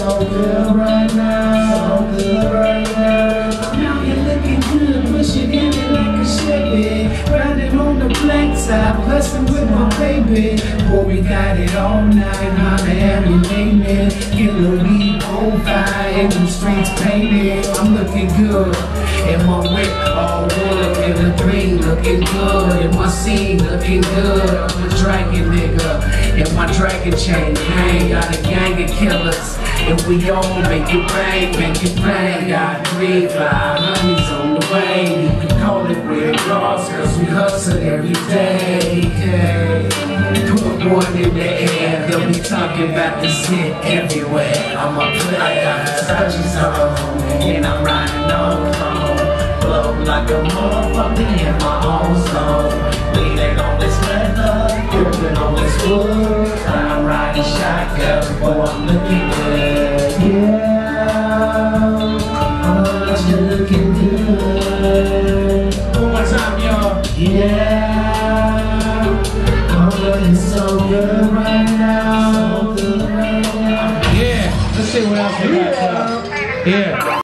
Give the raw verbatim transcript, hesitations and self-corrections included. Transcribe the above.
so good right now, so good right now. I'm out here looking good, pushing in it like a Chevy, riding on the black side, blessing with my baby. Boy, we got it all night, I'm every name, get a weed on fire, and the streets painted. I'm looking good, and my whip all wood, and the green looking good, and my scene looking good. I'm a dragon nigga, and my dragon chain hang. Got a gang of killers, and we all make it bang, make it bang. Got three, five honeys on the way. You can call it red cross, cause we hustle every day. Hey. Put one in the air, they'll be talking about this hit everywhere. I'm a player, I got the touches on, and I'm riding on home. Blow like a motherfucker in my own zone. Leaning on this leather, gripping on this wood. I'm riding shotgun, boy, I'm looking good. Yeah, oh, you're looking good. One more time, y'all. Yeah, oh, looking so good.